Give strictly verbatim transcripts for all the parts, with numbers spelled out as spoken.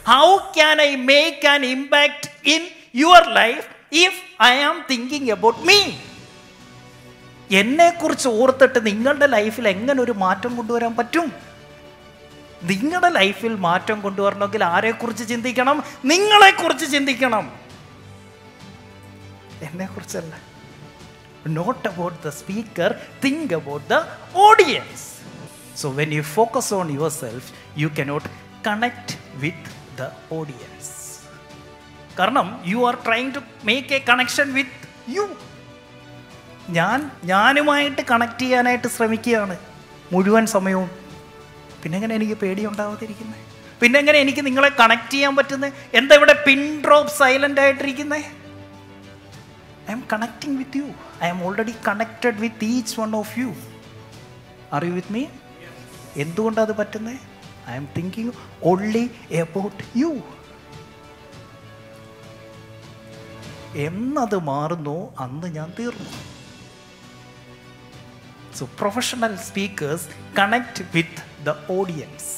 How can I make an impact in your life if I am thinking about me? എന്നെക്കുറിച്ച് ഓർത്തിട്ട് നിങ്ങളുടെ ലൈഫിൽ എങ്ങനെ ഒരു മാറ്റം കൊണ്ടുവരാൻ പറ്റും? നിങ്ങളുടെ ലൈഫിൽ മാറ്റം കൊണ്ടുവരണമെങ്കിൽ ആരെക്കുറിച്ച് ചിന്തിക്കണം? നിങ്ങളെക്കുറിച്ച് ചിന്തിക്കണം, എന്നെക്കുറിച്ചല്ല. Not about the speaker, think about the audience. So when you focus on yourself, you cannot connect with the audience. കാരണം you are trying to make a connection with you. ഞാൻ ഞാനുമായിട്ട് കണക്ട് ചെയ്യാനായിട്ട് ശ്രമിക്കുകയാണ് മുഴുവൻ സമയവും. പിന്നെങ്ങനെ എനിക്ക് പേടിയുണ്ടാവാതിരിക്കുന്നത്? പിന്നെങ്ങനെ എനിക്ക് നിങ്ങളെ കണക്ട് ചെയ്യാൻ പറ്റുന്നത്? എന്താ ഇവിടെ പിൻ ഡ്രോപ്പ് സൈലൻ്റ് ആയിട്ടിരിക്കുന്നത്? I am connecting with you. I am already connected with each one of you. Are you with me? എന്തുകൊണ്ടാണ് അത് പറ്റുന്നത്? I am thinking only about you. എന്നത് മാറുന്നു അന്ന് ഞാൻ തീർന്നു. So professional speakers connect with the audience.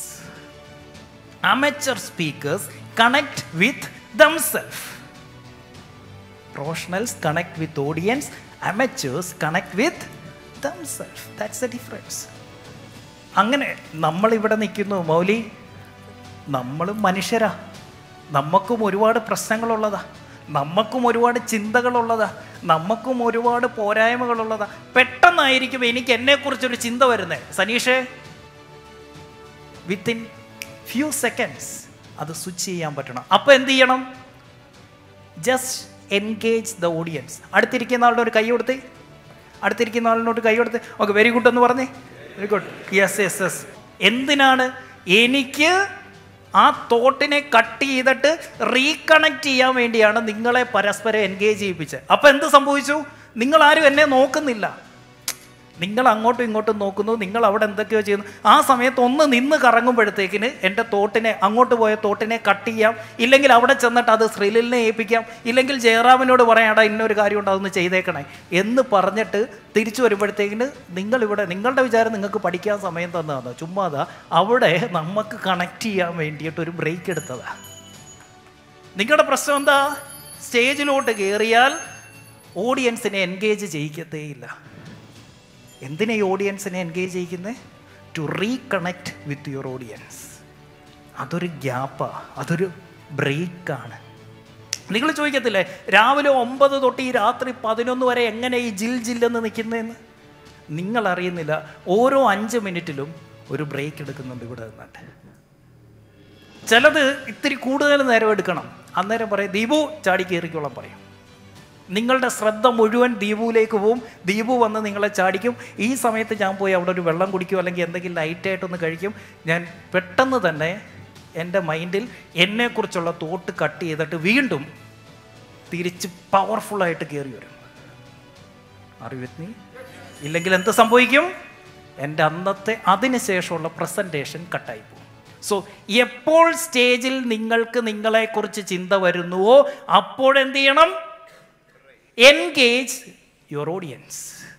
Amateur speakers connect with themselves. Professionals connect with audience, amateurs connect with themselves. That's the difference. അങ്ങനെ നമ്മളിവിടെ നിൽക്കുന്നു മൗലി, നമ്മളും മനുഷ്യരാ, നമുക്കും ഒരുപാട് പ്രശ്നങ്ങളുള്ളതാ, നമുക്കും ഒരുപാട് ചിന്തകളുള്ളതാ, നമുക്കും ഒരുപാട് പോരായ്മകളുള്ളതാ. പെട്ടെന്നായിരിക്കും എനിക്ക് എന്നെക്കുറിച്ചൊരു ചിന്ത വരുന്നത്. സനീഷേ, വിത്തിൻ ഫ്യൂ സെക്കൻഡ്സ് അത് സ്വിച്ച് ചെയ്യാൻ പറ്റണം. അപ്പോൾ എന്ത് ചെയ്യണം? Just engage the audience. അടുത്തിരിക്കുന്ന ആളുടെ ഒരു കൈ കൊടുത്ത്, അടുത്തിരിക്കുന്ന ആളിനോട് കൈ കൊടുത്ത്, ഓക്കെ വെരി ഗുഡ് എന്ന് പറഞ്ഞേ. Very good, yes yes yes. എന്തിനാണ്? എനിക്ക് ആ തോട്ടിനെ കട്ട് ചെയ്തിട്ട് റീകണക്ട് ചെയ്യാൻ വേണ്ടിയാണ് നിങ്ങളെ പരസ്പരം എൻഗേജ് ചെയ്യിപ്പിച്ചത്. അപ്പോൾ എന്ത് സംഭവിച്ചു? നിങ്ങളാരും എന്നെ നോക്കുന്നില്ല, നിങ്ങൾ അങ്ങോട്ടും ഇങ്ങോട്ടും നോക്കുന്നു, നിങ്ങൾ അവിടെ എന്തൊക്കെയോ ചെയ്യുന്നു. ആ സമയത്ത് ഒന്ന് നിന്ന് കറങ്ങുമ്പോഴത്തേക്കിന് എൻ്റെ തോട്ടിനെ, അങ്ങോട്ട് പോയ തോട്ടിനെ കട്ട് ചെയ്യാം, ഇല്ലെങ്കിൽ അവിടെ ചെന്നിട്ട് അത് ശ്രീലിനെ ഏൽപ്പിക്കാം, ഇല്ലെങ്കിൽ ജയറാമിനോട് പറയാടാ ഇന്നൊരു കാര്യം ഉണ്ട് അതൊന്ന് ചെയ്തേക്കണേ എന്ന് പറഞ്ഞിട്ട് തിരിച്ചു വരുമ്പോഴത്തേക്കിന് നിങ്ങളിവിടെ, നിങ്ങളുടെ വിചാരം നിങ്ങൾക്ക് പഠിക്കാൻ സമയം തന്നതാണ്, ചുമ്മാതാ. അവിടെ നമുക്ക് കണക്ട് ചെയ്യാൻ വേണ്ടിയിട്ട് ഒരു ബ്രേക്ക് എടുത്തതാ. നിങ്ങളുടെ പ്രശ്നം എന്താ? സ്റ്റേജിലോട്ട് കയറിയാൽ ഓഡിയൻസിനെ എൻഗേജ് ചെയ്യിക്കത്തേയില്ല. എന്തിനാ ഈ ഓഡിയൻസിനെ എൻഗേജ് ചെയ്യിക്കുന്നത്? To reconnect with your audience. അതൊരു ഗ്യാപ്പാണ്, അതൊരു ബ്രേക്കാണ്. നിങ്ങൾ ചോദിക്കത്തില്ലേ രാവിലെ ഒമ്പത് തൊട്ട് ഈ രാത്രി പതിനൊന്ന് വരെ എങ്ങനെ ഈ ജിൽ ജില്ലെന്ന് നിൽക്കുന്നതെന്ന്? നിങ്ങൾ അറിയുന്നില്ല, ഓരോ അഞ്ച് മിനിറ്റിലും ഒരു ബ്രേക്ക് എടുക്കുന്നുണ്ട് ഇവിടെ നിന്നിട്ട്. ചിലത് ഇത്തിരി കൂടുതൽ നേരം എടുക്കണം, അന്നേരം പറയും ദീപു ചാടി കയറിക്കോളം പറയും. നിങ്ങളുടെ ശ്രദ്ധ മുഴുവൻ ദീപുവിലേക്ക് പോവും, ദീപു വന്ന് നിങ്ങളെ ചാടിക്കും. ഈ സമയത്ത് ഞാൻ പോയി അവിടെ ഒരു വെള്ളം കുടിക്കും, അല്ലെങ്കിൽ എന്തെങ്കിലും ലൈറ്റായിട്ടൊന്ന് കഴിക്കും. ഞാൻ പെട്ടെന്ന് തന്നെ എൻ്റെ മൈൻഡിൽ എന്നെക്കുറിച്ചുള്ള തോട്ട് കട്ട് ചെയ്തിട്ട് വീണ്ടും തിരിച്ച് പവർഫുള്ളായിട്ട് കയറി വരും. അറിവത്നി ഇല്ലെങ്കിൽ എന്ത് സംഭവിക്കും? എൻ്റെ അന്നത്തെ അതിന് ശേഷമുള്ള പ്രസൻറ്റേഷൻ കട്ടായി പോകും. സോ എപ്പോൾ സ്റ്റേജിൽ നിങ്ങൾക്ക് നിങ്ങളെക്കുറിച്ച് ചിന്ത വരുന്നുവോ അപ്പോഴെന്ത് ചെയ്യണം? Engage your audience.